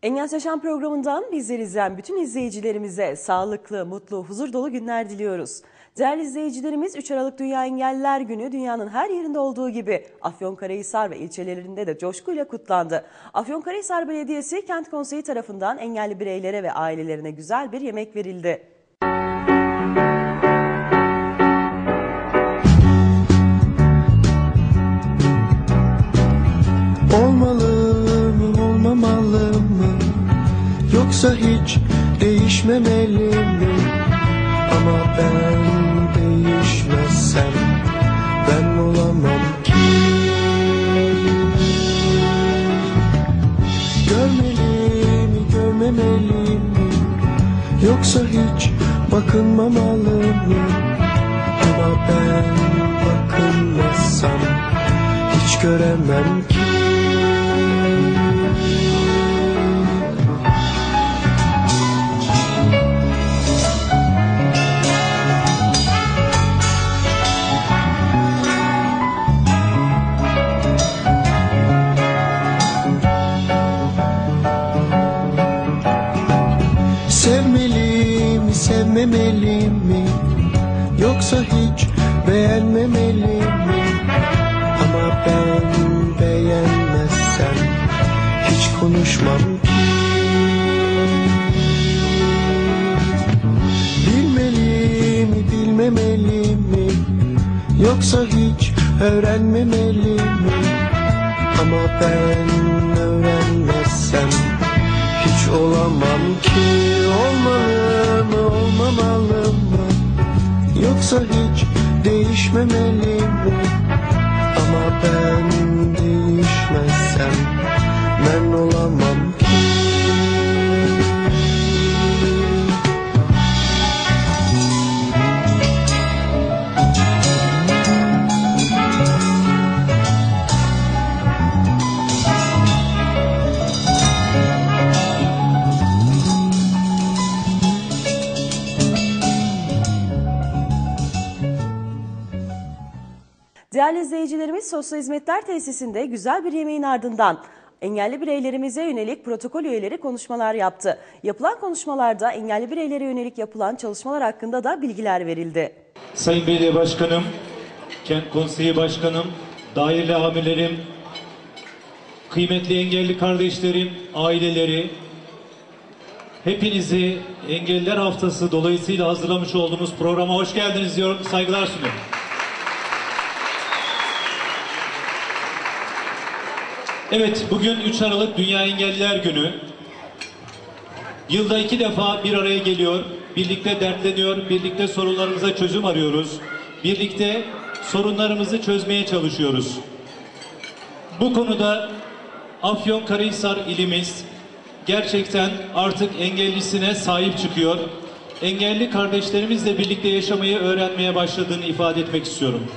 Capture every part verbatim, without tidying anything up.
Engels Yaşam programından bizleri izleyen bütün izleyicilerimize sağlıklı, mutlu, huzur dolu günler diliyoruz. Değerli izleyicilerimiz, üç Aralık Dünya Engelliler Günü dünyanın her yerinde olduğu gibi Afyonkarahisar ve ilçelerinde de coşkuyla kutlandı. Afyonkarahisar Belediyesi Kent Konseyi tarafından engelli bireylere ve ailelerine güzel bir yemek verildi. Olmalı mı, olmamalı mı? Yoksa hiç değişmemeli mi? Ama ben değişmezsem ben olamam ki. Görmeli mi, görmemeli mi? Yoksa hiç bakınmamalı mı? Ama ben bakınmazsam hiç göremem ki. Sevmeli mi, sevmemeli mi? Yoksa hiç beğenmemeli mi? Ama ben beğenmezsem hiç konuşmam ki. Bilmeli mi, bilmemeli mi? Yoksa hiç öğrenmemeli mi? Ama ben öğrenmezsem hiç olamam ki. Olmalı mı, olmamalı mı? Yoksa hiç değişmemeli mi? Ama ben değişmezsem ben olamam ki. Değerli izleyicilerimiz, Sosyal Hizmetler Tesisinde güzel bir yemeğin ardından engelli bireylerimize yönelik protokol üyeleri konuşmalar yaptı. Yapılan konuşmalarda engelli bireylere yönelik yapılan çalışmalar hakkında da bilgiler verildi. Sayın Belediye Başkanım, Kent Konseyi Başkanım, daire amirlerim, kıymetli engelli kardeşlerim, aileleri, hepinizi Engelliler Haftası dolayısıyla hazırlamış olduğumuz programa hoş geldiniz diyorum, saygılar sunuyorum. Evet, bugün üç Aralık Dünya Engelliler Günü. Yılda iki defa bir araya geliyor, birlikte dertleniyor, birlikte sorunlarımıza çözüm arıyoruz. Birlikte sorunlarımızı çözmeye çalışıyoruz. Bu konuda Afyonkarahisar ilimiz gerçekten artık engellisine sahip çıkıyor. Engelli kardeşlerimizle birlikte yaşamayı öğrenmeye başladığını ifade etmek istiyorum.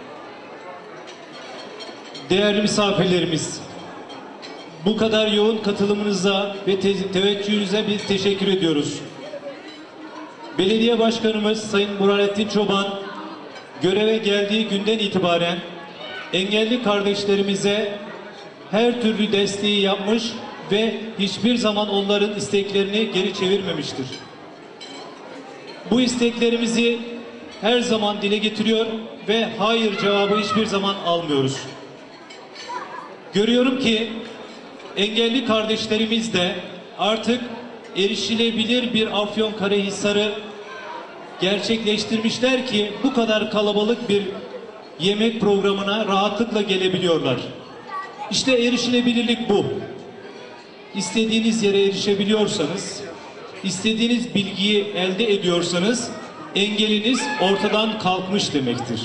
Değerli misafirlerimiz, bu kadar yoğun katılımınıza ve te teveccühünüze biz teşekkür ediyoruz. Belediye Başkanımız Sayın Burhanettin Çoban göreve geldiği günden itibaren engelli kardeşlerimize her türlü desteği yapmış ve hiçbir zaman onların isteklerini geri çevirmemiştir. Bu isteklerimizi her zaman dile getiriyor ve hayır cevabı hiçbir zaman almıyoruz. Görüyorum ki engelli kardeşlerimiz de artık erişilebilir bir Afyonkarahisar'ı gerçekleştirmişler ki bu kadar kalabalık bir yemek programına rahatlıkla gelebiliyorlar. İşte erişilebilirlik bu. İstediğiniz yere erişebiliyorsanız, istediğiniz bilgiyi elde ediyorsanız engeliniz ortadan kalkmış demektir.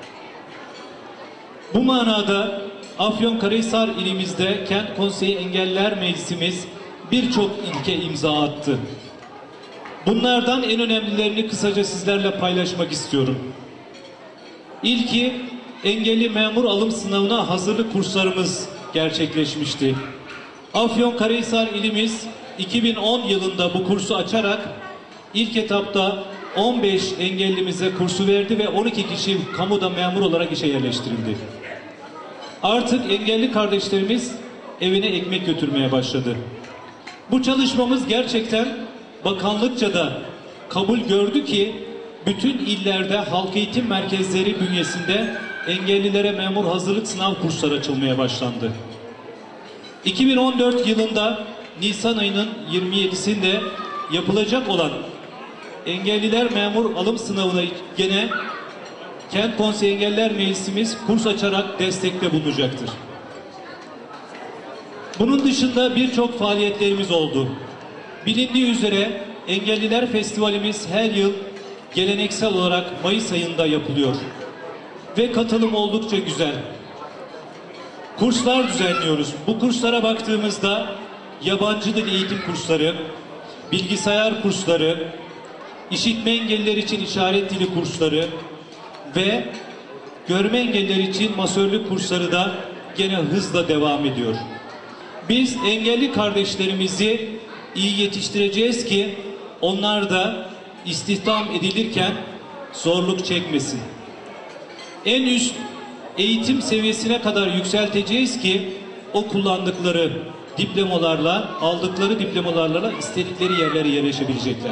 Bu manada Afyonkarahisar ilimizde Kent Konseyi Engelliler Meclisimiz birçok ilke imza attı. Bunlardan en önemlilerini kısaca sizlerle paylaşmak istiyorum. İlki, engelli memur alım sınavına hazırlık kurslarımız gerçekleşmişti. Afyonkarahisar ilimiz iki bin on yılında bu kursu açarak ilk etapta on beş engellimize kursu verdi ve on iki kişi kamuda memur olarak işe yerleştirildi. Artık engelli kardeşlerimiz evine ekmek götürmeye başladı. Bu çalışmamız gerçekten bakanlıkça da kabul gördü ki bütün illerde halk eğitim merkezleri bünyesinde engellilere memur hazırlık sınav kursları açılmaya başlandı. iki bin on dört yılında Nisan ayının yirmi yedisinde yapılacak olan engelliler memur alım sınavına gene Kent Konseyi Engelliler Meclisimiz kurs açarak destekte bulunacaktır. Bunun dışında birçok faaliyetlerimiz oldu. Bilindiği üzere Engelliler Festivalimiz her yıl geleneksel olarak Mayıs ayında yapılıyor. Ve katılım oldukça güzel. Kurslar düzenliyoruz. Bu kurslara baktığımızda yabancı dil eğitim kursları, bilgisayar kursları, işitme engelliler için işaret dili kursları ve görme engelliler için masörlük kursları da gene hızla devam ediyor. Biz engelli kardeşlerimizi iyi yetiştireceğiz ki onlar da istihdam edilirken zorluk çekmesin. En üst eğitim seviyesine kadar yükselteceğiz ki o kullandıkları diplomalarla, aldıkları diplomalarla istedikleri yerlere yerleşebilecekler.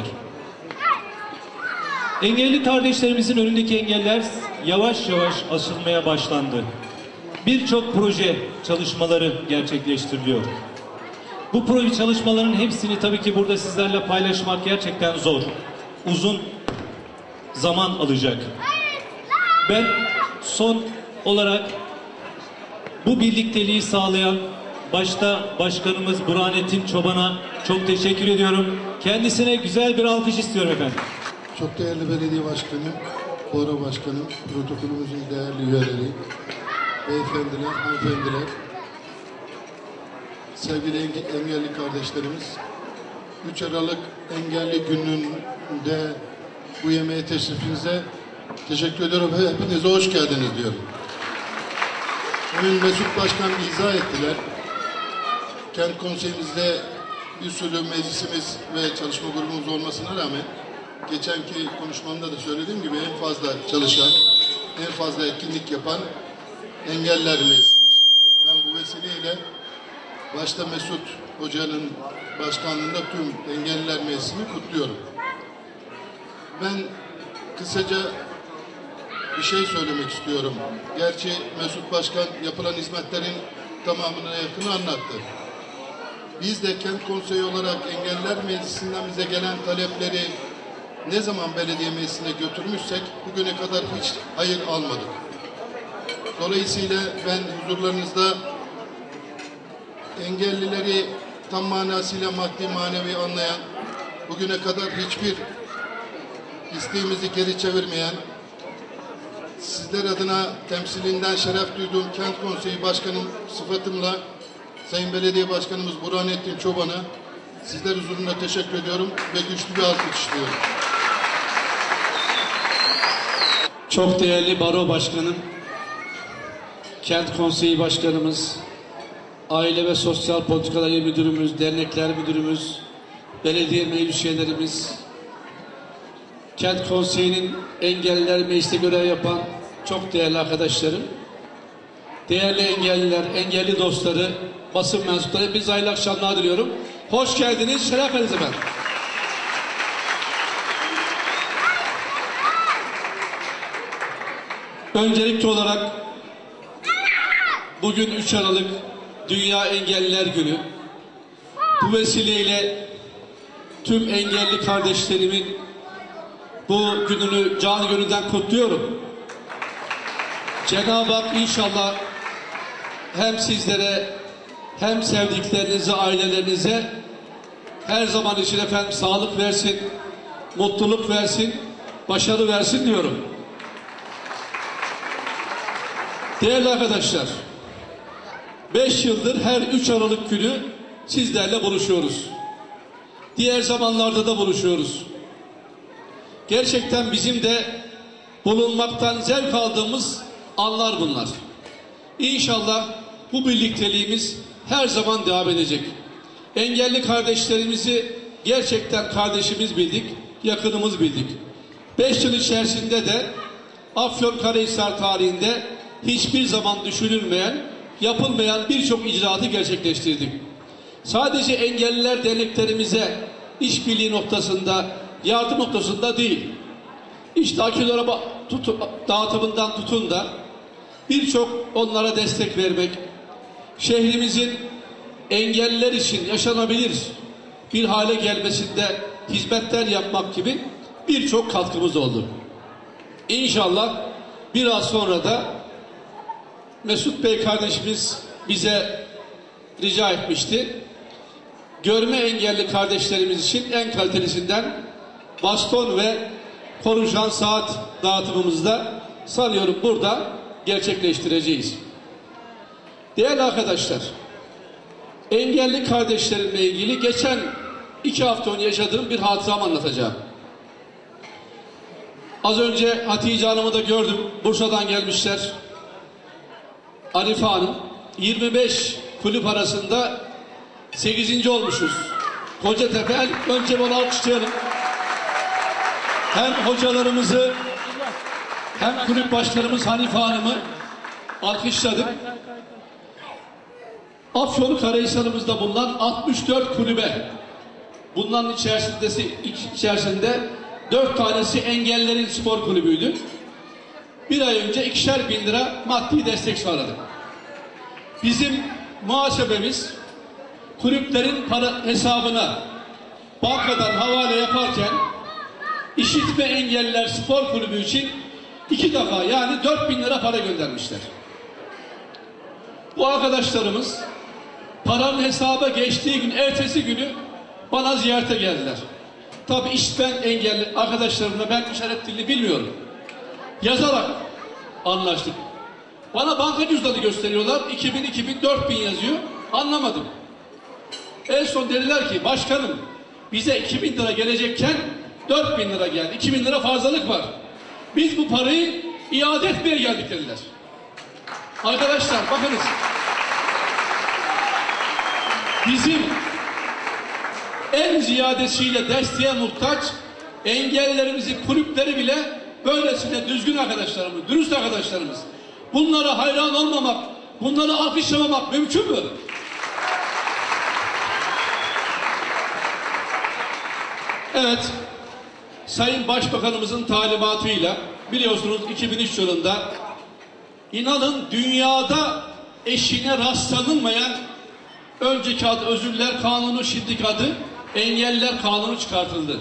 Engelli kardeşlerimizin önündeki engeller yavaş yavaş aşılmaya başlandı. Birçok proje çalışmaları gerçekleştiriliyor. Bu proje çalışmalarının hepsini tabii ki burada sizlerle paylaşmak gerçekten zor. Uzun zaman alacak. Ben son olarak bu birlikteliği sağlayan başta Başkanımız Burhanettin Çoban'a çok teşekkür ediyorum. Kendisine güzel bir alkış istiyorum efendim. Çok değerli belediye başkanı, Bora başkanım, protokolümüzün değerli üyeleri, beyefendiler, hanımefendiler, sevgili engelli kardeşlerimiz, üç Aralık Engelli Günü'nde bu yemeğe teşrifinize teşekkür ediyorum ve hepinize hoş geldiniz diyorum. Bugün Mesut Başkan izah ettiler. Kent konseyimizde bir sürü meclisimiz ve çalışma grubumuz olmasına rağmen geçenki konuşmamda da söylediğim gibi en fazla çalışan, en fazla etkinlik yapan engelliler meclisimiz. Ben bu vesileyle başta Mesut Hoca'nın başkanlığında tüm engelliler meclisini kutluyorum. Ben kısaca bir şey söylemek istiyorum. Gerçi Mesut Başkan yapılan hizmetlerin tamamına yakını anlattı. Biz de Kent Konseyi olarak Engelliler Meclisi'nden bize gelen talepleri ne zaman belediye meclisine götürmüşsek bugüne kadar hiç hayır almadık. Dolayısıyla ben huzurlarınızda engellileri tam manasıyla maddi manevi anlayan, bugüne kadar hiçbir isteğimizi geri çevirmeyen, sizler adına temsilinden şeref duyduğum Kent Konseyi Başkanım sıfatımla Sayın Belediye Başkanımız Burhanettin Çoban'a sizler huzurunda teşekkür ediyorum ve güçlü bir alkış istiyorum. Çok değerli Baro Başkanım, Kent Konseyi Başkanımız, Aile ve Sosyal Politikalar İl Müdürümüz, Dernekler Müdürümüz, belediye meclis üyelerimiz, Kent Konseyi'nin engelliler mecliste görev yapan çok değerli arkadaşlarım, değerli engelliler, engelli dostları, basın mensupları, hepinize hayırlı akşamlar diliyorum. Hoş geldiniz, şeref verdiniz efendim. Öncelikli olarak bugün üç Aralık Dünya Engelliler Günü. Bu vesileyle tüm engelli kardeşlerimin bu gününü canı gönülden kutluyorum. Cenab-ı Hak inşallah hem sizlere hem sevdiklerinize, ailelerinize her zaman için efendim sağlık versin, mutluluk versin, başarı versin diyorum. Değerli arkadaşlar, beş yıldır her üç Aralık günü sizlerle buluşuyoruz. Diğer zamanlarda da buluşuyoruz. Gerçekten bizim de bulunmaktan zevk aldığımız anlar bunlar. İnşallah bu birlikteliğimiz her zaman devam edecek. Engelli kardeşlerimizi gerçekten kardeşimiz bildik, yakınımız bildik. Beş yıl içerisinde de Afyonkarahisar tarihinde hiçbir zaman düşünülmeyen, yapılmayan birçok icraatı gerçekleştirdik. sadece engelliler derneklerimize işbirliği noktasında, yardım noktasında değil, İşte akülü araba tut, dağıtımından tutun da birçok onlara destek vermek, şehrimizin engelliler için yaşanabilir bir hale gelmesinde hizmetler yapmak gibi birçok katkımız oldu. İnşallah biraz sonra da Mesut Bey kardeşimiz bize rica etmişti. Görme engelli kardeşlerimiz için en kalitelisinden baston ve konuşan saat dağıtımımızda sanıyorum burada gerçekleştireceğiz. Değerli arkadaşlar, engelli kardeşlerimle ilgili geçen iki hafta önce yaşadığım bir hatıramı anlatacağım. Az önce Hatice Hanım'ı da gördüm. Bursa'dan gelmişler. Arife Hanım. yirmi beş kulüp arasında sekizinci olmuşuz. Kocatepe, önce bunu alkışlayalım. Hem hocalarımızı hem kulüp başkanımız Hanife Hanım'ı alkışladık. Afyonkarahisar'ımızda bulunan altmış dört kulübe, bunların içerisinde, içerisinde dört tanesi engellilerin spor kulübüydü. Bir ay önce ikişer bin lira maddi destek sağladık. Bizim muhasebemiz kulüplerin para hesabına bankadan havale yaparken İşitme Engelliler Spor Kulübü için iki defa, yani dört bin lira para göndermişler. Bu arkadaşlarımız paranın hesaba geçtiği gün, ertesi günü bana ziyarete geldiler. Tabii işitme engelli arkadaşlarımla ben işaret dilini bilmiyorum. Yazarak anlaştık. Bana banka cüzdanı gösteriyorlar. iki bin, iki bin, dört bin yazıyor. Anlamadım. En son dediler ki başkanım bize iki bin lira gelecekken dört bin lira geldi. iki bin lira fazlalık var. Biz bu parayı iade etmeye geldik dediler. Arkadaşlar bakınız. Bizim en ziyadesiyle desteğe muhtaç engellilerimizin kulüpleri bile böylesine düzgün arkadaşlarımız, dürüst arkadaşlarımız. Bunlara hayran olmamak, bunları alkışlamamak mümkün mü? Evet, Sayın Başbakanımızın talimatıyla biliyorsunuz iki bin üç yılında inanın dünyada eşine rastlanılmayan önceki adı Özürler Kanunu, şimdiki adı Engelliler Kanunu çıkartıldı.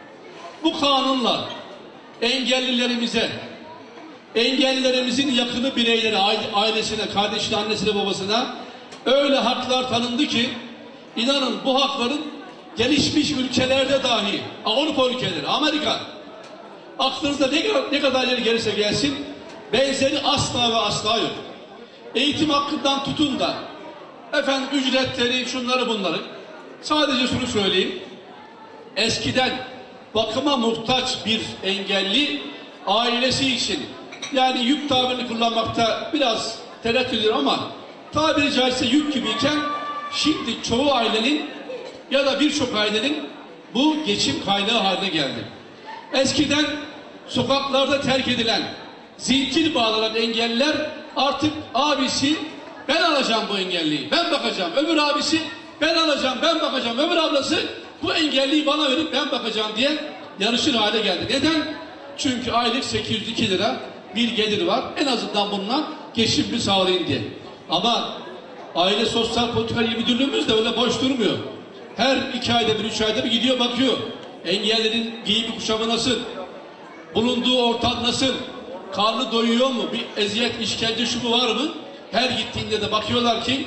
Bu kanunla engellilerimize, engellilerimizin yakını bireylere, ailesine, kardeşine, annesine, babasına öyle haklar tanındı ki inanın bu hakların gelişmiş ülkelerde dahi, Avrupa ülkeleri, Amerika, aklınızda ne, ne kadar ileri gelirse gelsin, benzeri asla ve asla yok. Eğitim hakkından tutun da, efendim ücretleri, şunları bunları, sadece şunu söyleyeyim, eskiden bakıma muhtaç bir engelli, ailesi için, yani yük tabirini kullanmakta biraz tereddüt ediyor ama, tabiri caizse yük gibiyken, şimdi çoğu ailenin, ya da birçok ailenin bu geçim kaynağı haline geldi. Eskiden sokaklarda terk edilen, zincir bağlanan engelliler artık abisi ben alacağım bu engelliyi, ben bakacağım. Öbür abisi ben alacağım, ben bakacağım. Öbür ablası bu engelliyi bana verip ben bakacağım diye yarışır hale geldi. Neden? Çünkü aylık sekiz yüz iki lira bir gelir var. En azından bununla geçimimi sağlayın diye. Ama Aile Sosyal Politika İl Müdürlüğümüz de öyle boş durmuyor. Her iki ayda bir, üç ayda bir gidiyor bakıyor. Engellilerin giyimi kuşamı nasıl? Bulunduğu ortam nasıl? Karnı doyuyor mu? Bir eziyet, işkence şu mu var mı? Her gittiğinde de bakıyorlar ki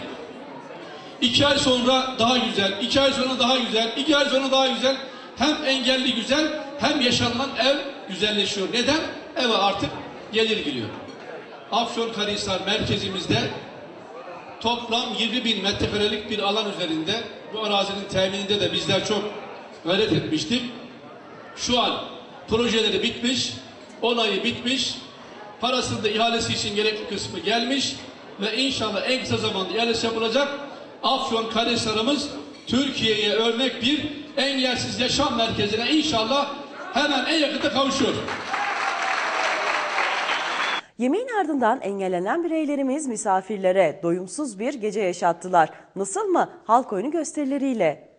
iki ay sonra daha güzel, iki ay sonra daha güzel, iki ay sonra daha güzel. Hem engelli güzel, hem yaşanılan ev güzelleşiyor. Neden? Eve artık gelir giriyor. Afyonkarahisar merkezimizde toplam yirmi bin metrekarelik bir alan üzerinde, bu arazinin temininde de bizler çok gayret etmiştik. Şu an projeleri bitmiş, onayı bitmiş, parasında ihalesi için gerekli kısmı gelmiş ve inşallah en kısa zamanda ihalesi yapılacak. Afyonkarahisar'ımız Türkiye'ye örnek bir engelsiz yaşam merkezine inşallah hemen en yakında kavuşuyor. Yemeğin ardından engellenen bireylerimiz misafirlere doyumsuz bir gece yaşattılar. Nasıl mı? Halk oyunu gösterileriyle.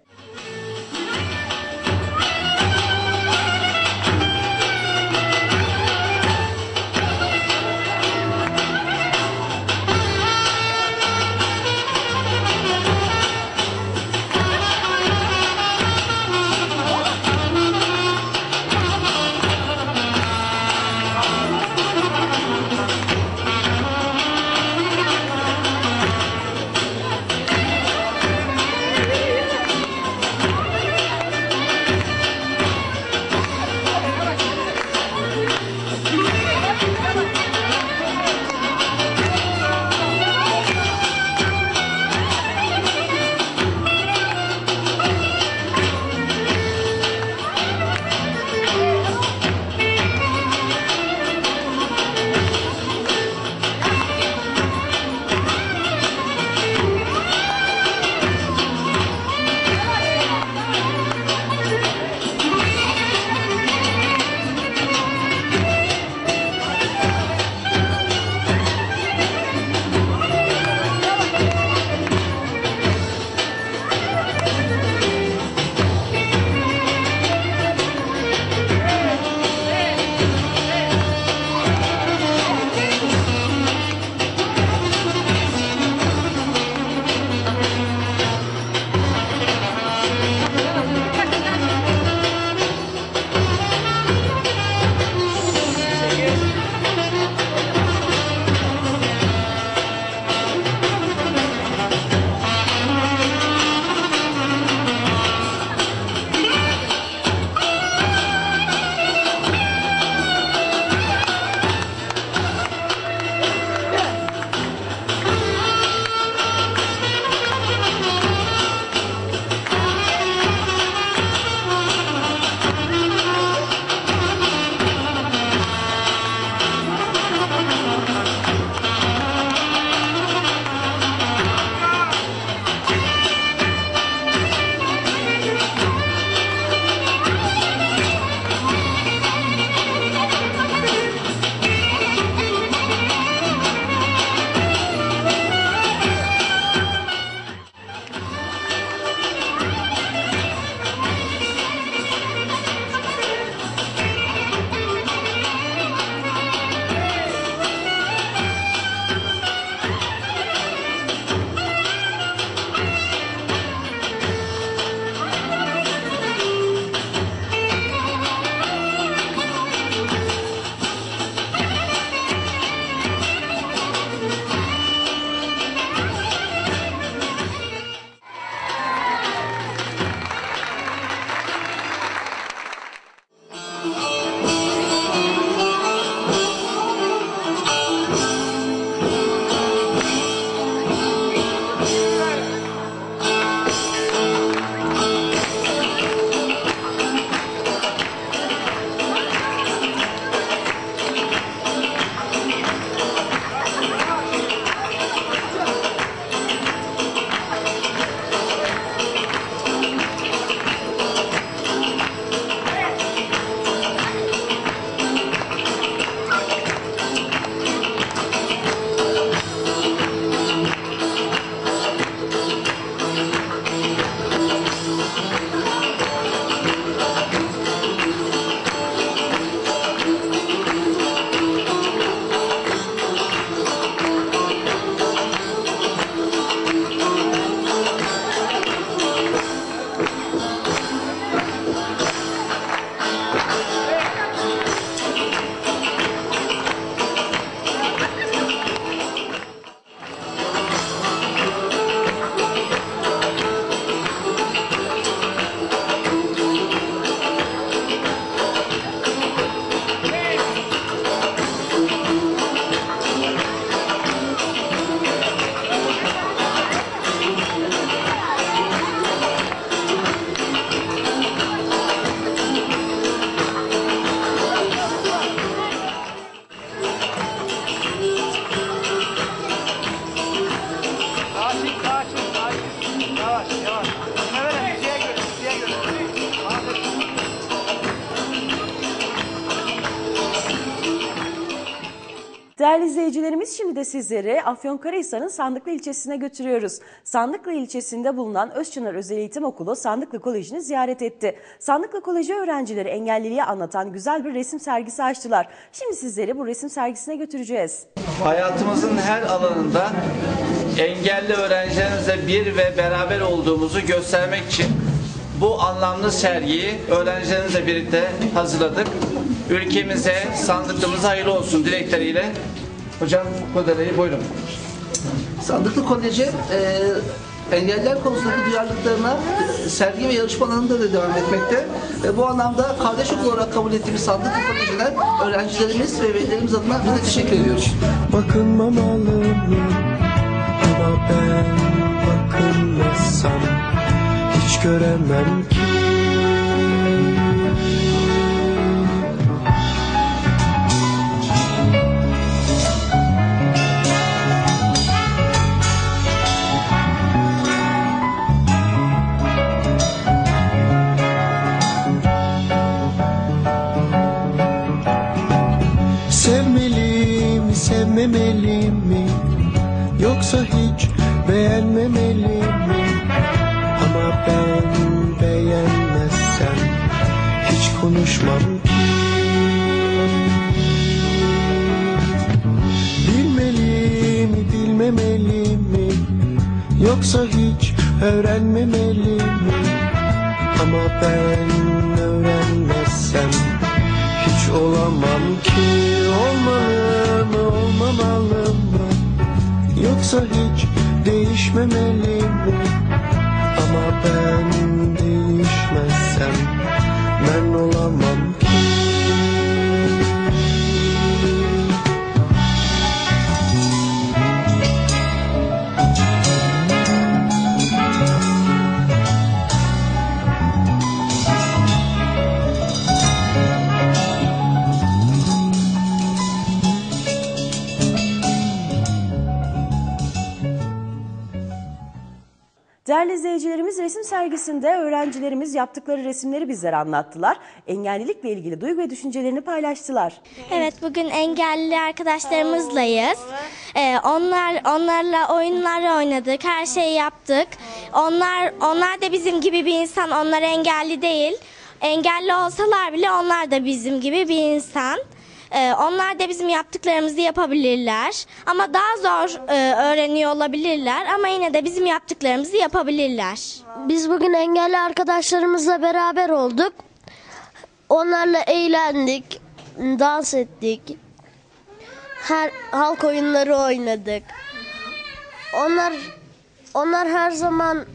Değerli izleyicilerimiz, şimdi de sizleri Afyonkarahisar'ın Sandıklı ilçesine götürüyoruz. Sandıklı ilçesinde bulunan Özçınar Özel Eğitim Okulu Sandıklı Koleji'ni ziyaret etti. Sandıklı Koleji öğrencileri engelliliği anlatan güzel bir resim sergisi açtılar. Şimdi sizleri bu resim sergisine götüreceğiz. Hayatımızın her alanında engelli öğrencilerimizle bir ve beraber olduğumuzu göstermek için bu anlamlı sergiyi öğrencilerimizle birlikte hazırladık. Ülkemize, sandıklımıza hayırlı olsun dilekleriyle. Hocam Kodele'yi buyurun. Sandıklı Koleji e, engeller konusundaki duyarlılıklarına e, sergi ve yarışma alanında da devam etmekte. E, bu anlamda kardeş okul olarak kabul ettiğimiz Sandıklı Koleji'ne öğrencilerimiz ve velilerimiz adına biz de teşekkür ediyoruz. Bakınmamalı mı? Ama ben bakınmasam hiç göremem ki. Sevmeli mi, sevmemeli mi? Yoksa hiç beğenmemeli mi? Ama ben beğenmezsem hiç konuşmam ki. Bilmeli mi, bilmemeli mi? Yoksa hiç öğrenmemeli mi? Ama ben öğrenmezsem hiç olamam ki. Olmalı mı, olmamalı mı? Yoksa hiç değişmemeli mi? Ama ben değişmezsem ben olamam ki. Değerli izleyicilerimiz, resim sergisinde öğrencilerimiz yaptıkları resimleri bizlere anlattılar. Engellilikle ilgili duygu ve düşüncelerini paylaştılar. Evet, bugün engelli arkadaşlarımızlayız. Ee, onlar onlarla oyunlar oynadık, her şeyi yaptık. Onlar onlar da bizim gibi bir insan, onlar engelli değil. Engelli olsalar bile onlar da bizim gibi bir insan. Ee, onlar da bizim yaptıklarımızı yapabilirler. Ama daha zor e, öğreniyor olabilirler. Ama yine de bizim yaptıklarımızı yapabilirler. Biz bugün engelli arkadaşlarımızla beraber olduk. Onlarla eğlendik, dans ettik. Her halk oyunları oynadık. Onlar onlar her zaman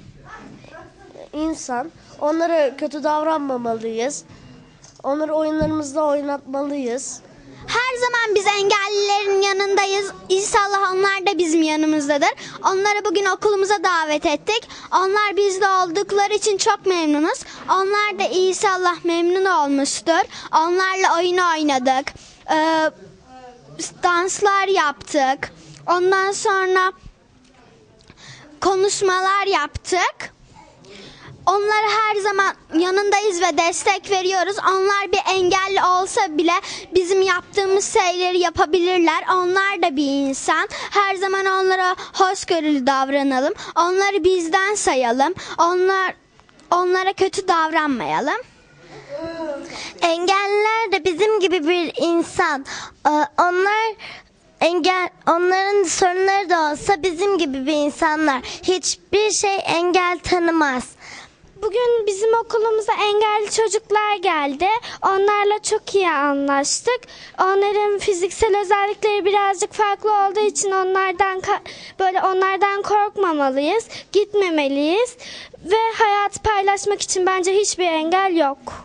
insan. Onlara kötü davranmamalıyız. Onları oyunlarımızda oynatmalıyız. Her zaman biz engellilerin yanındayız. İnşallah onlar da bizim yanımızdadır. Onları bugün okulumuza davet ettik. Onlar bizde oldukları için çok memnunuz. Onlar da inşallah memnun olmuştur. Onlarla oyun oynadık. Ee, danslar yaptık. Ondan sonra konuşmalar yaptık. Onlara her zaman yanındayız ve destek veriyoruz. Onlar bir engelli olsa bile bizim yaptığımız şeyleri yapabilirler. Onlar da bir insan. Her zaman onlara hoşgörülü davranalım. Onları bizden sayalım. Onlar onlara kötü davranmayalım. Engelliler de bizim gibi bir insan. Ee, Onlar engel onların sorunları da olsa bizim gibi bir insanlar. Hiçbir şey engel tanımaz. Bugün bizim okulumuza engelli çocuklar geldi. Onlarla çok iyi anlaştık. Onların fiziksel özellikleri birazcık farklı olduğu için onlardan böyle onlardan korkmamalıyız, gitmemeliyiz ve hayatı paylaşmak için bence hiçbir engel yok.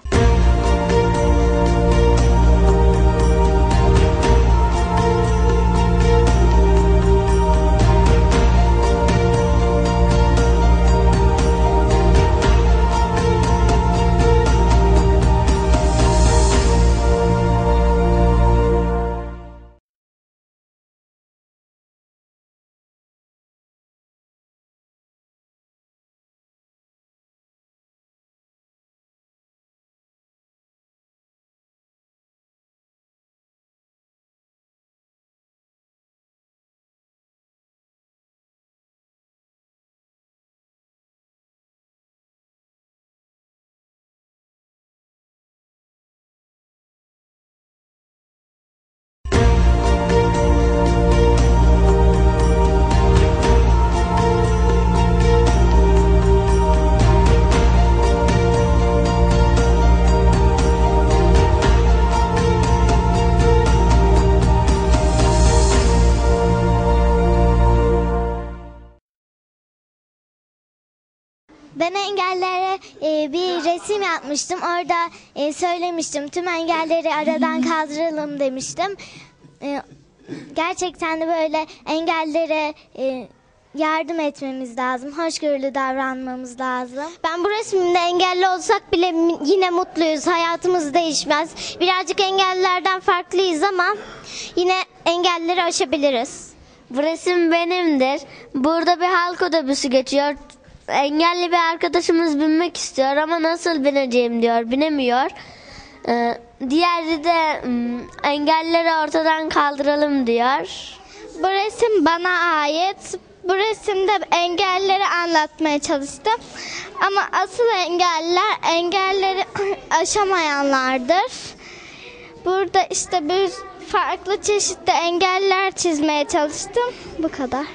Ben engellilere e, bir resim yapmıştım. Orada e, söylemiştim. Tüm engelleri aradan kaldıralım demiştim. E, gerçekten de böyle engellilere e, yardım etmemiz lazım. Hoşgörülü davranmamız lazım. Ben bu resimde engelli olsak bile yine mutluyuz. Hayatımız değişmez. Birazcık engellilerden farklıyız ama yine engelleri aşabiliriz. Bu resim benimdir. Burada bir halk otobüsü geçiyor. Engelli bir arkadaşımız binmek istiyor ama nasıl bineceğim diyor, binemiyor. Ee, diğeri de engelleri ortadan kaldıralım diyor. Bu resim bana ait. Bu resimde engelleri anlatmaya çalıştım. Ama asıl engeller engelleri aşamayanlardır. Burada işte bir farklı çeşitli engeller çizmeye çalıştım. Bu kadar.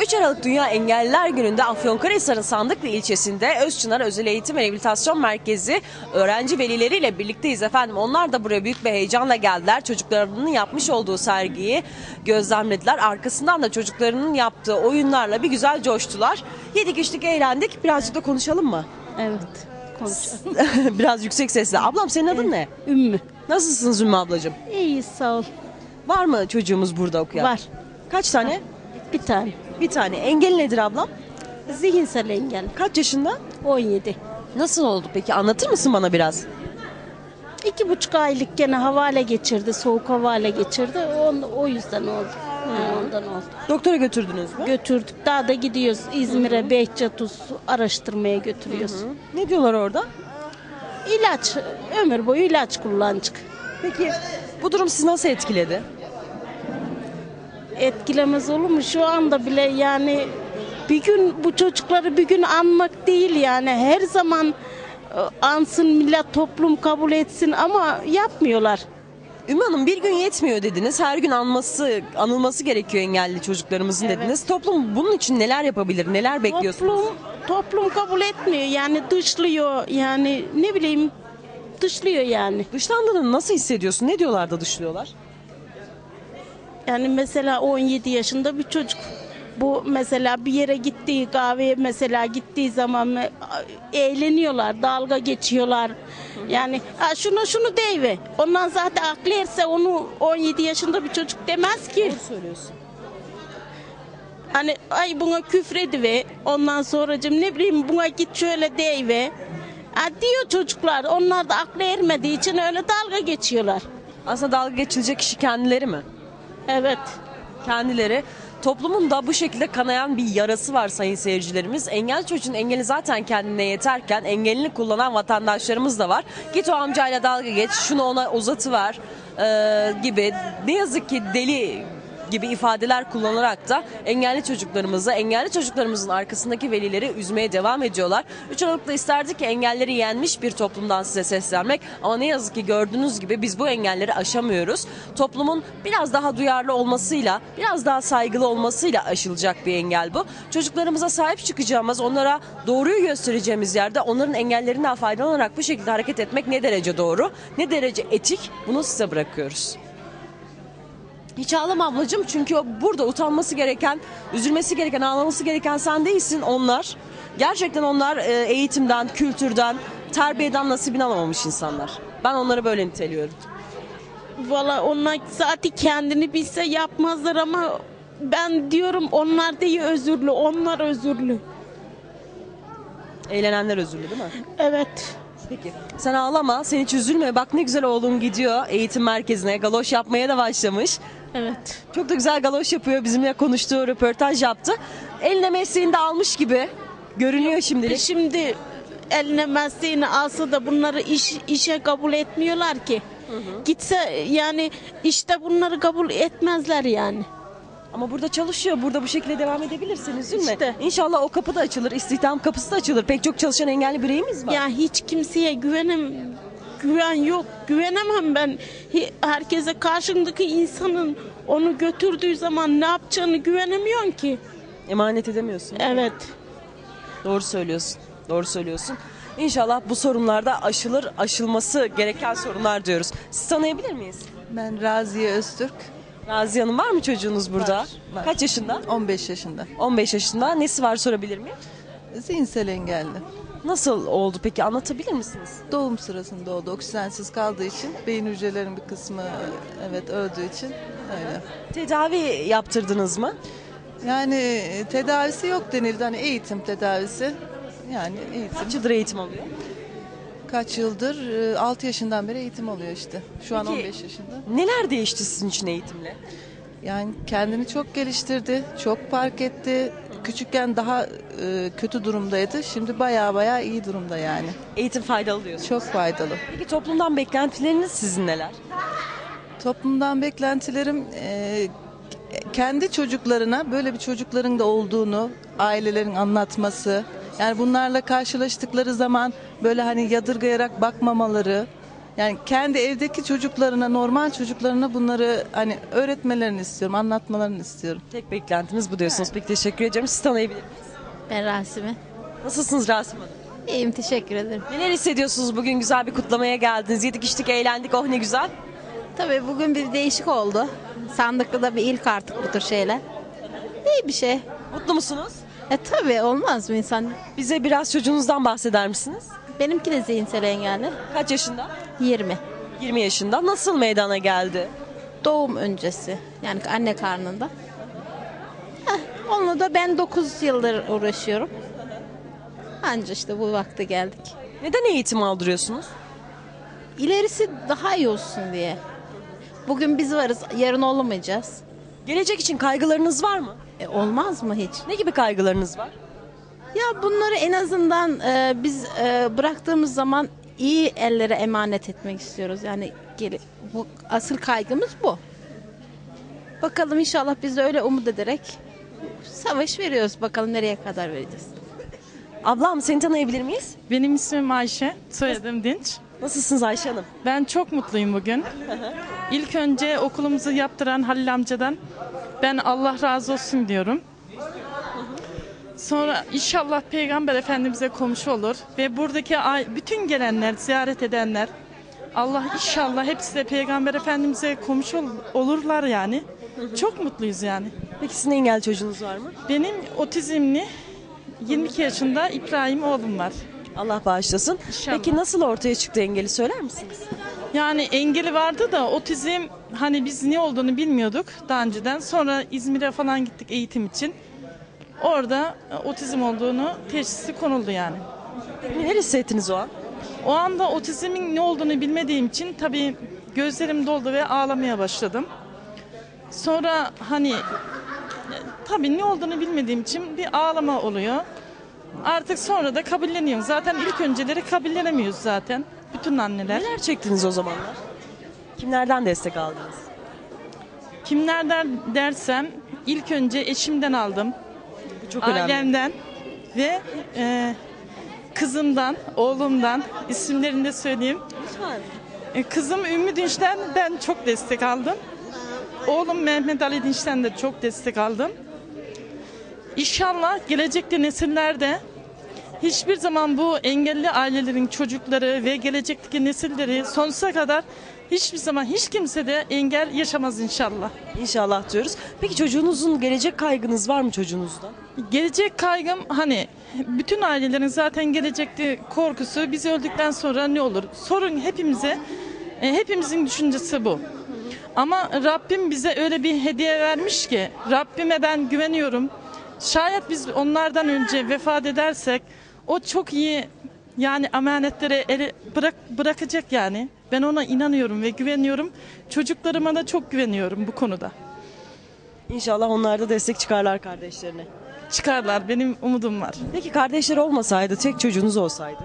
üç Aralık Dünya Engelliler Günü'nde Afyonkarahisar'ın Sandıklı ilçesinde Özçınar Özel Eğitim ve Rehabilitasyon Merkezi öğrenci velileriyle birlikteyiz efendim. Onlar da buraya büyük bir heyecanla geldiler. Çocuklarının yapmış olduğu sergiyi gözlemlediler. Arkasından da çocuklarının yaptığı oyunlarla bir güzel coştular. Yedik içtik eğlendik. Birazcık da konuşalım mı? Evet, konuşalım. Biraz yüksek sesle. Ablam senin adın ne? Ümmü. Nasılsınız Ümmü ablacığım? İyi, sağ ol. Var mı çocuğumuz burada okuyan? Var. Kaç tane? Bir tane. Bir tane. Engel nedir ablam? Zihinsel engel. Kaç yaşında? on yedi. Nasıl oldu peki? Anlatır mısın bana biraz? İki buçuk aylık gene havale geçirdi, soğuk havale geçirdi. O, o yüzden oldu. Ha, ondan oldu. Doktora götürdünüz mü? Götürdük. Daha da gidiyoruz. İzmir'e Behçetuz araştırmaya götürüyoruz. Hı hı. Ne diyorlar orada? İlaç, ömür boyu ilaç kullanacak. Peki bu durum sizi nasıl etkiledi? Etkilemez olur mu? Şu anda bile yani bir gün bu çocukları bir gün anmak değil yani. Her zaman ansın, millet, toplum kabul etsin ama yapmıyorlar. Ümmü Hanım, bir gün yetmiyor dediniz. Her gün anması, anılması gerekiyor engelli çocuklarımızın Evet. dediniz. Toplum bunun için neler yapabilir? Neler bekliyorsunuz? Toplum, toplum kabul etmiyor yani, dışlıyor yani, ne bileyim, dışlıyor yani. Dışlandığını nasıl hissediyorsun? Ne diyorlar da dışlıyorlar? Yani mesela on yedi yaşında bir çocuk. Bu mesela bir yere gittiği, kahveye mesela gittiği zaman eğleniyorlar, dalga geçiyorlar. Yani ha şunu şunu deyiver. Ondan zaten aklı erse onu on yedi yaşında bir çocuk demez ki. Doğru söylüyorsun. Hani ay buna küfrediver. Ondan sonracığım ne bileyim buna git şöyle deyiver. Ha diyor çocuklar. Onlar da aklı ermediği için öyle dalga geçiyorlar. Aslında dalga geçilecek kişi kendileri mi? Evet. Kendileri. Toplumun da bu şekilde kanayan bir yarası var sayın seyircilerimiz. Engel çocuğun engeli zaten kendine yeterken engelini kullanan vatandaşlarımız da var. Git o amcayla dalga geç, şunu ona uzatıver e, gibi, ne yazık ki deli gibi ifadeler kullanarak da engelli çocuklarımızı, engelli çocuklarımızın arkasındaki velileri üzmeye devam ediyorlar. üç Aralık'ta isterdik ki engelleri yenmiş bir toplumdan size seslenmek ama ne yazık ki gördüğünüz gibi biz bu engelleri aşamıyoruz. Toplumun biraz daha duyarlı olmasıyla, biraz daha saygılı olmasıyla aşılacak bir engel bu. Çocuklarımıza sahip çıkacağımız, onlara doğruyu göstereceğimiz yerde onların engellerinden faydalanarak bu şekilde hareket etmek ne derece doğru, ne derece etik, bunu size bırakıyoruz. Hiç ağlama ablacığım, çünkü burada utanması gereken, üzülmesi gereken, ağlaması gereken sen değilsin, onlar. Gerçekten onlar eğitimden, kültürden, terbiyeden nasibini alamamış insanlar. Ben onları böyle niteliyorum. Valla onlar zaten kendini bilse yapmazlar ama ben diyorum onlar değil özürlü, onlar özürlü. Eğlenenler özürlü değil mi? Evet. Peki. Sen ağlama, sen hiç üzülme. Bak ne güzel oğlun gidiyor eğitim merkezine. Galoş yapmaya da başlamış. Evet. Çok da güzel galoş yapıyor. Bizimle konuştuğu, röportaj yaptı. Eline mesleğini de almış gibi görünüyor şimdilik. Şimdi eline mesleğini alsa da bunları iş işe kabul etmiyorlar ki. Hı hı. Gitse yani işte bunları kabul etmezler yani. Ama burada çalışıyor. Burada bu şekilde devam edebilirsiniz, üzülme. İşte. İnşallah o kapı da açılır. İstihdam kapısı da açılır. Pek çok çalışan engelli bireyimiz var. Ya hiç kimseye güvenem güven yok. Güvenemem ben. Herkese, karşındaki insanın onu götürdüğü zaman ne yapacağını güvenemiyorsun ki. Emanet edemiyorsun. Evet. Doğru söylüyorsun. Doğru söylüyorsun. İnşallah bu sorunlarda aşılır, aşılması gereken sorunlar diyoruz. Sizi tanıyabilir miyiz? Ben Raziye Öztürk. Raziye Hanım, var mı çocuğunuz burada? Var, var. Kaç yaşında? on beş yaşında. on beş yaşında. Nesi var, sorabilir miyim? Zihinsel engelli. Nasıl oldu peki, anlatabilir misiniz? Doğum sırasında oldu. Oksijensiz kaldığı için beyin hücrelerinin bir kısmı evet öldüğü için öyle. Tedavi yaptırdınız mı? Yani tedavisi yok denildi. Hani eğitim tedavisi. Yani eğitim. Kaç yıldır eğitim alıyor? Kaç yıldır? altı yaşından beri eğitim alıyor işte. Şu an Peki, on beş yaşında. Neler değişti sizin için eğitimle? Yani kendini çok geliştirdi. Çok fark etti. Küçükken daha e, kötü durumdaydı. Şimdi baya baya iyi durumda yani. Eğitim faydalı diyorsunuz. Çok faydalı. Peki toplumdan beklentileriniz sizin neler? Toplumdan beklentilerim e, kendi çocuklarına böyle bir çocukların da olduğunu ailelerin anlatması. Yani bunlarla karşılaştıkları zaman böyle hani yadırgayarak bakmamaları. Yani kendi evdeki çocuklarına, normal çocuklarına bunları hani öğretmelerini istiyorum, anlatmalarını istiyorum. Tek beklentiniz bu diyorsunuz. Peki teşekkür ederim. Siz tanıyabilir miyiz? Ben Rasime. Nasılsınız Rasim Hanım? İyiyim, teşekkür ederim. Neler hissediyorsunuz bugün? Güzel bir kutlamaya geldiniz. Yedik içtik, eğlendik. Oh ne güzel. Tabii bugün bir değişik oldu. Sandıklı da bir ilk artık bu tür şeyler. İyi bir şey. Mutlu musunuz? E tabii, olmaz mı insan? Bize biraz çocuğunuzdan bahseder misiniz? Benimki de zihinsel engelli. Kaç yaşında? yirmi. yirmi yaşında. Nasıl meydana geldi? Doğum öncesi. Yani anne karnında. Heh, onunla da ben dokuz yıldır uğraşıyorum. Anca işte bu vakti geldik. Neden eğitim aldırıyorsunuz? İlerisi daha iyi olsun diye. Bugün biz varız, yarın olamayacağız. Gelecek için kaygılarınız var mı? E, olmaz mı hiç? Ne gibi kaygılarınız var? Ya bunları en azından e, biz e, bıraktığımız zaman iyi ellere emanet etmek istiyoruz. Yani gel, bu asıl kaygımız bu. Bakalım inşallah biz de öyle umut ederek savaş veriyoruz. Bakalım nereye kadar vereceğiz. Ablam seni tanıyabilir miyiz? Benim ismim Ayşe, soyadım Dinç. Nasılsınız Ayşe Hanım? Ben çok mutluyum bugün. İlk önce okulumuzu yaptıran Halil amcadan ben Allah razı olsun diyorum. Sonra inşallah Peygamber Efendimiz'e komşu olur ve buradaki bütün gelenler, ziyaret edenler Allah inşallah hepsi de Peygamber Efendimiz'e komşu ol- olurlar yani. Çok mutluyuz yani. Peki sizin engelli çocuğunuz var mı? Benim otizmli yirmi iki yaşında İbrahim oğlum var. Allah bağışlasın. İnşallah. Peki nasıl ortaya çıktı engeli söyler misiniz? Yani engeli vardı da otizm hani biz ne olduğunu bilmiyorduk daha önceden. Sonra İzmir'e falan gittik eğitim için. Orada otizm olduğunu teşhisi konuldu yani. Neler hissettiniz o an? O anda otizmin ne olduğunu bilmediğim için tabii gözlerim doldu ve ağlamaya başladım. Sonra hani tabii ne olduğunu bilmediğim için bir ağlama oluyor. Artık sonra da kabulleniyorum. Zaten ilk önceleri kabullenemiyoruz zaten. Bütün anneler. Neler çektiniz o zamanlar? Kimlerden destek aldınız? Kimlerden dersem ilk önce eşimden aldım. Bu çok önemli. Ailemden ve e, kızımdan, oğlumdan, isimlerini de söyleyeyim. Lütfen. E, kızım Ümmü Dinç'ten ben çok destek aldım. Oğlum Mehmet Ali Dinç'ten de çok destek aldım. İnşallah gelecekte nesillerde hiçbir zaman bu engelli ailelerin çocukları ve gelecekteki nesilleri sonsuza kadar hiçbir zaman hiç kimse de engel yaşamaz inşallah. İnşallah diyoruz. Peki çocuğunuzun gelecek kaygınız var mı çocuğunuzdan? Gelecek kaygım hani bütün ailelerin zaten gelecekte korkusu biz öldükten sonra ne olur? Sorun hepimize, e, hepimizin düşüncesi bu. Ama Rabbim bize öyle bir hediye vermiş ki Rabbime ben güveniyorum. Şayet biz onlardan önce vefat edersek o çok iyi yani emanetlere ele bırak, bırakacak yani. Ben ona inanıyorum ve güveniyorum. Çocuklarıma da çok güveniyorum bu konuda. İnşallah onlar da destek çıkarlar kardeşlerine. Çıkarlar, benim umudum var. Peki kardeşler olmasaydı, tek çocuğunuz olsaydı?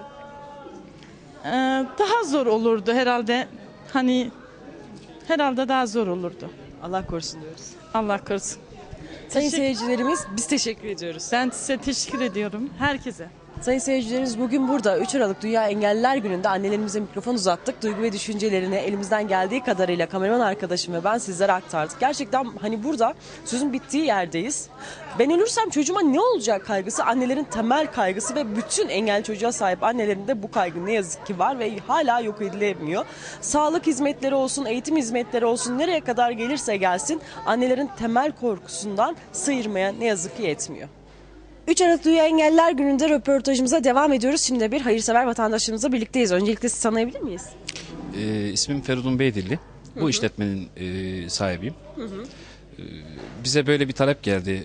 Ee, daha zor olurdu herhalde. Hani herhalde daha zor olurdu. Allah korusun diyoruz. Allah korusun. Sayın Teşekkür- seyircilerimiz biz teşekkür ediyoruz. Ben size teşekkür ediyorum. Herkese. Sayın seyircilerimiz bugün burada üç Aralık Dünya Engelliler Günü'nde annelerimize mikrofon uzattık. Duygu ve düşüncelerini elimizden geldiği kadarıyla kameraman arkadaşım ve ben sizlere aktardık. Gerçekten hani burada sözün bittiği yerdeyiz. Ben ölürsem çocuğuma ne olacak kaygısı annelerin temel kaygısı ve bütün engelli çocuğa sahip annelerin de bu kaygı ne yazık ki var ve hala yok edilemiyor. Sağlık hizmetleri olsun, eğitim hizmetleri olsun nereye kadar gelirse gelsin annelerin temel korkusundan sıyırmaya ne yazık ki yetmiyor. üç Aralık Dünya Engelliler Günü'nde röportajımıza devam ediyoruz. Şimdi bir hayırsever vatandaşlarımızla birlikteyiz. Öncelikle sizi tanıyabilir miyiz? Ee, ismim Feridun Beydilli. Bu hı hı. işletmenin e, sahibiyim. Hı hı. Ee, bize böyle bir talep geldi.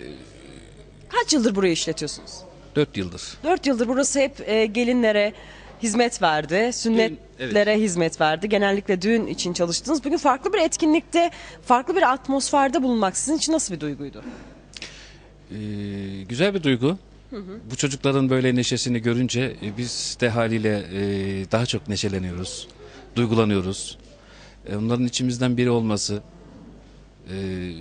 Kaç yıldır burayı işletiyorsunuz? Dört yıldır. Dört yıldır burası hep e, gelinlere hizmet verdi. Sünnetlere evet. hizmet verdi. Genellikle düğün için çalıştınız. Bugün farklı bir etkinlikte, farklı bir atmosferde bulunmak sizin için nasıl bir duyguydu? Ee, güzel bir duygu. Hı hı. Bu çocukların böyle neşesini görünce e, biz de haliyle e, daha çok neşeleniyoruz, duygulanıyoruz. E, onların içimizden biri olması, e,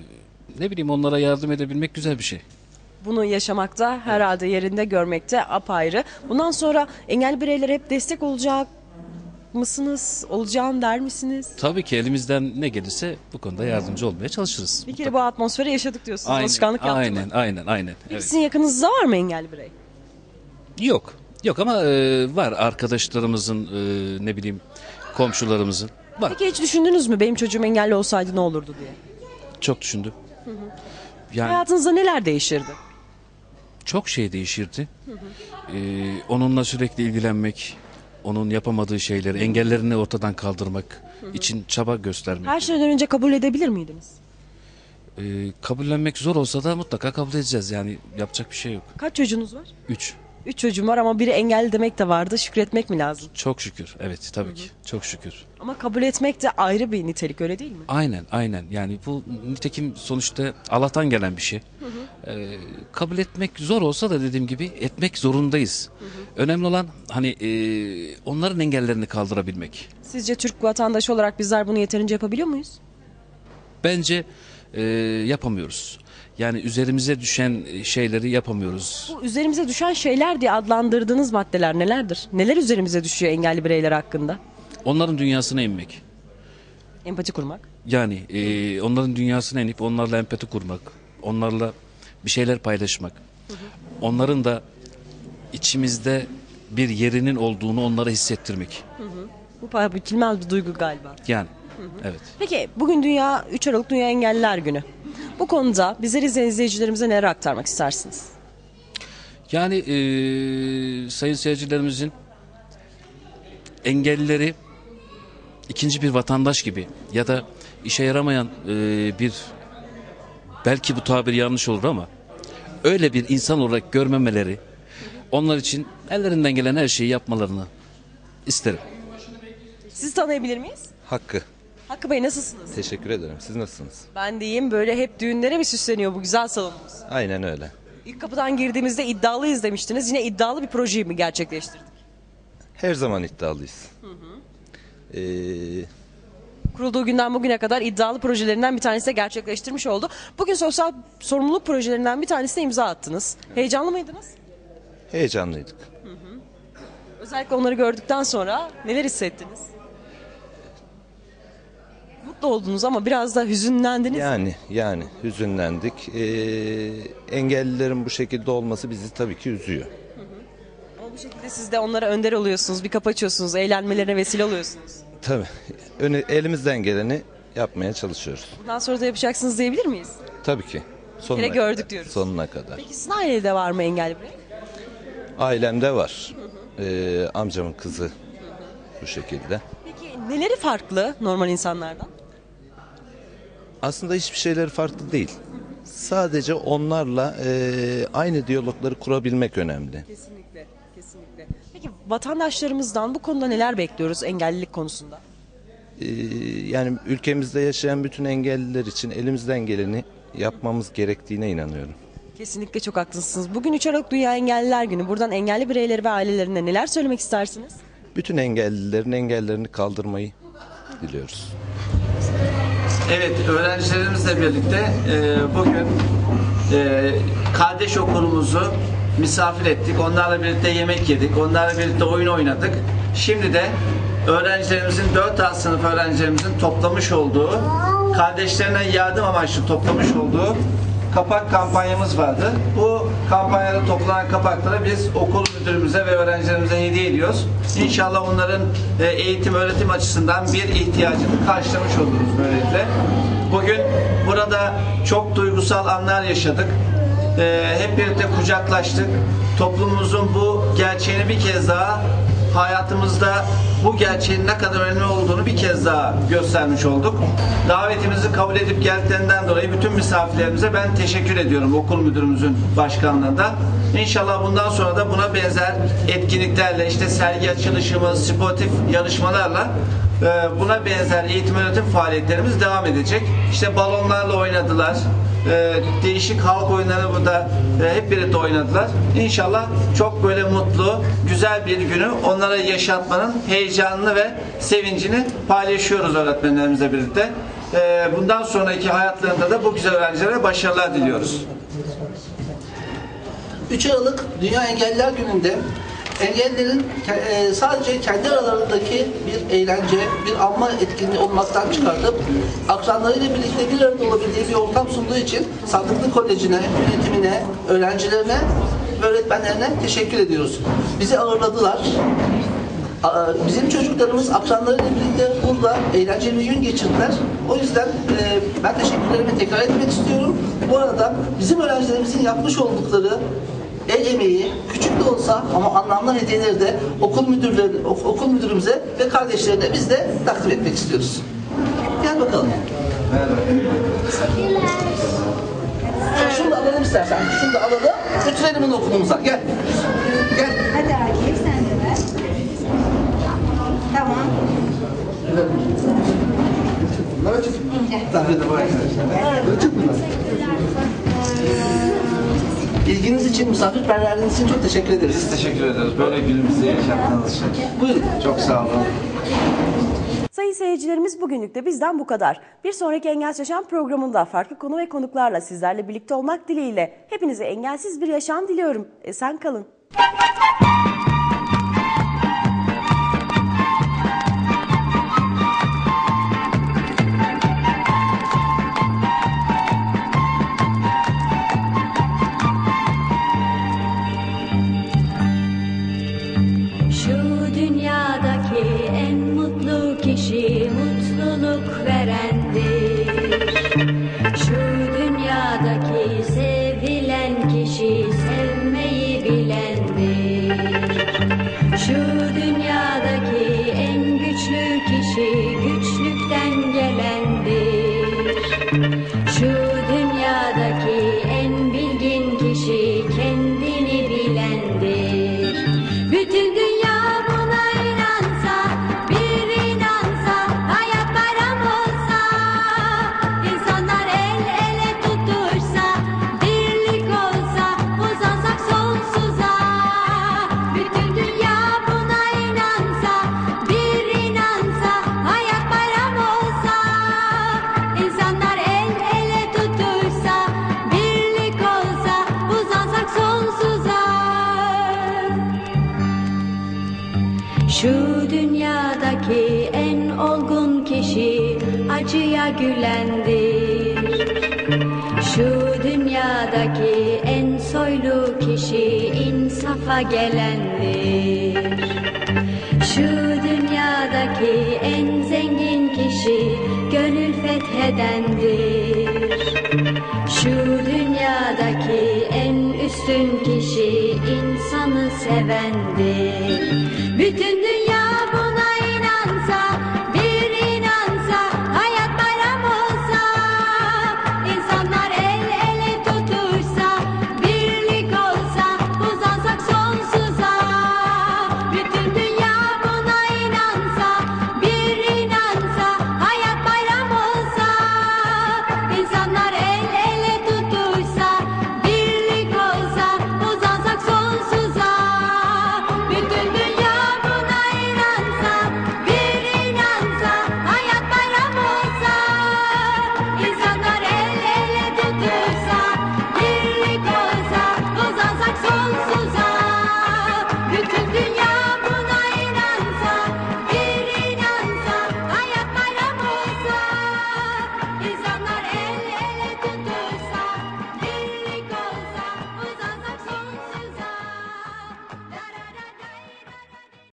ne bileyim onlara yardım edebilmek güzel bir şey. Bunu yaşamakta herhalde yerinde görmekte apayrı. Bundan sonra engelli bireylere hep destek olacak mısınız? Olacağım der misiniz? Tabii ki elimizden ne gelirse bu konuda yardımcı olmaya çalışırız. Bir kere bu atmosferi yaşadık diyorsunuz. Aynen, Alışkanlık yaptı aynen, mı? aynen, aynen. Peki Evet. sizin yakınınızda var mı engelli birey? Yok, yok ama e, var arkadaşlarımızın, e, ne bileyim komşularımızın. Var. Peki hiç düşündünüz mü benim çocuğum engelli olsaydı ne olurdu diye? Çok düşündüm. Hı hı. Yani Hayatınızda neler değişirdi? çok şey değişirdi. Ee, onunla sürekli ilgilenmek, onun yapamadığı şeyleri, engellerini ortadan kaldırmak için çaba göstermek. Her şeyden önce kabul edebilir miydiniz? Ee, kabullenmek zor olsa da mutlaka kabul edeceğiz. Yani yapacak bir şey yok. Kaç çocuğunuz var? Üç. Üç çocuğum var ama biri engelli demek de vardı. Şükretmek mi lazım? Çok şükür. Evet, tabii ki. Çok şükür. Ama kabul etmek de ayrı bir nitelik, öyle değil mi? Aynen, aynen. Yani bu nitekim sonuçta Allah'tan gelen bir şey. Hı hı. Ee, kabul etmek zor olsa da dediğim gibi etmek zorundayız. Hı hı. Önemli olan hani e, onların engellerini kaldırabilmek. Sizce Türk vatandaşı olarak bizler bunu yeterince yapabiliyor muyuz? Bence e, yapamıyoruz. Yani üzerimize düşen şeyleri yapamıyoruz. Bu üzerimize düşen şeyler diye adlandırdığınız maddeler nelerdir? Neler üzerimize düşüyor engelli bireyler hakkında? Onların dünyasına inmek. Empati kurmak. Yani e, onların dünyasına inip onlarla empati kurmak. Onlarla bir şeyler paylaşmak. Hı hı. Onların da içimizde bir yerinin olduğunu onlara hissettirmek. Hı hı. Bu paha biçilmez bir duygu galiba. Yani Hı hı. evet. Peki bugün Dünya üç Aralık Dünya Engelliler Günü. Bu konuda bizleri izleyen izleyicilerimize neler aktarmak istersiniz? Yani e, sayın seyircilerimizin engellileri ikinci bir vatandaş gibi ya da işe yaramayan e, bir, belki bu tabir yanlış olur ama öyle bir insan olarak görmemeleri, onlar için ellerinden gelen her şeyi yapmalarını isterim. Sizi tanıyabilir miyiz? Hakkı. Hakkı Bey, nasılsınız? Teşekkür ederim. Siz nasılsınız? Ben de iyiyim. Böyle hep düğünlere mi süsleniyor bu güzel salonumuz? Aynen öyle. İlk kapıdan girdiğimizde iddialıyız demiştiniz. Yine iddialı bir projeyi mi gerçekleştirdik? Her zaman iddialıyız. Hı hı. Ee, Kurulduğu günden bugüne kadar iddialı projelerinden bir tanesi de gerçekleştirmiş oldu. Bugün sosyal sorumluluk projelerinden bir tanesine imza attınız. Heyecanlı mıydınız? heyecanlıydık. Hı hı. Özellikle onları gördükten sonra neler hissettiniz? Mutlu oldunuz ama biraz da hüzünlendiniz. Yani yani hüzünlendik. Ee, engellilerin bu şekilde olması bizi tabii ki üzüyor. Hı hı. Ama bu şekilde siz de onlara önder oluyorsunuz, bir kapı açıyorsunuz, eğlenmelerine vesile oluyorsunuz. Tabii. Öne, elimizden geleni yapmaya çalışıyoruz. Bundan sonra da yapacaksınız diyebilir miyiz? Tabii ki. Bir kere gördük diyoruz. Sonuna kadar. Peki sizin ailede var mı engelli birey? Ailemde var. Ee, amcamın kızı bu şekilde. Peki neleri farklı normal insanlardan? Aslında hiçbir şeyleri farklı değil. Sadece onlarla e, aynı diyalogları kurabilmek önemli. Kesinlikle, kesinlikle. Peki vatandaşlarımızdan bu konuda neler bekliyoruz engellilik konusunda? Ee, yani ülkemizde yaşayan bütün engelliler için elimizden geleni yapmamız gerektiğine inanıyorum. Kesinlikle çok haklısınız. Bugün üç Aralık Dünya Engelliler Günü. Buradan engelli bireyleri ve ailelerine neler söylemek istersiniz? Bütün engellilerin engellerini kaldırmayı diliyoruz. Evet, öğrencilerimizle birlikte e, bugün e, kardeş okulumuzu misafir ettik. Onlarla birlikte yemek yedik. Onlarla birlikte oyun oynadık. Şimdi de öğrencilerimizin, dört A sınıf öğrencilerimizin toplamış olduğu, kardeşlerine yardım amaçlı toplamış olduğu kapak kampanyamız vardı. Bu kampanyada toplanan kapakları biz okul müdürümüze ve öğrencilerimize hediye ediyoruz. İnşallah onların eğitim öğretim açısından bir ihtiyacını karşılamış oluruz böylelikle. Bugün burada çok duygusal anlar yaşadık. Hep birlikte kucaklaştık. Toplumumuzun bu gerçeğini bir kez daha hayatımızda bu gerçeğin ne kadar önemli olduğunu bir kez daha göstermiş olduk. Davetimizi kabul edip geldiklerinden dolayı bütün misafirlerimize ben teşekkür ediyorum okul müdürümüzün başkanlığında. İnşallah bundan sonra da buna benzer etkinliklerle, işte sergi açılışımız, sportif yarışmalarla buna benzer eğitim öğretim faaliyetlerimiz devam edecek. İşte balonlarla oynadılar. Değişik halk oyunları burada hep birlikte oynadılar. İnşallah çok böyle mutlu, güzel bir günü onlara yaşatmanın heyecanını ve sevincini paylaşıyoruz öğretmenlerimizle birlikte. Bundan sonraki hayatlarında da bu güzel öğrencilere başarılar diliyoruz. üç Aralık Dünya Engelliler Günü'nde engellerin e, sadece kendi aralarındaki bir eğlence, bir anma etkinliği olmaktan çıkartıp akranlarıyla birlikte bir arada olabildiği bir ortam sunduğu için Sandıklı Koleji'ne, yönetimine, öğrencilerine ve öğretmenlerine teşekkür ediyoruz. Bizi ağırladılar. Bizim çocuklarımız akranlarıyla birlikte burada eğlenceli bir gün geçirdiler. O yüzden e, ben teşekkürlerimi tekrar etmek istiyorum. Bu arada bizim öğrencilerimizin yapmış oldukları el emeği, küçük de olsa ama anlamlı hediyeleri de okul müdürlerine, okul müdürümüze ve kardeşlerine biz de takdim etmek istiyoruz. Gel bakalım. Sen şunu da alalım istersen. Şunu da alalım. Götürelim bunu okulumuza. Gel. Gel. Hadi Akif sen de ver. Tamam. Bunlar açık. Zahre de var arkadaşlar. Açık bunlar. İlginiz için, misafirperverliğiniz için çok teşekkür ederiz. Biz teşekkür ederiz. Böyle günümüzde yaşattığınız için. Buyurun. Çok sağ olun. Sayın seyircilerimiz, bugünlük de bizden bu kadar. Bir sonraki Engelsiz Yaşam programında farklı konu ve konuklarla sizlerle birlikte olmak dileğiyle hepinize engelsiz bir yaşam diliyorum. Esen kalın. Kişi mutluluk verendir. Şu dünyadaki sevilen kişi sevmeyi bilendir. Şu dünyadaki en güçlü kişi güçlükten gelendir. Şu dünyadaki en bilgin kişi kendini bilendir. Bütün dünya şu dünyadaki en olgun kişi acıya gülendir. Şu dünyadaki en soylu kişi insafa gelendir. Şu dünyadaki en zengin kişi gönül fethedendir. Şu dünyadaki en üstün kişi insanı sevendir. Bütün dünya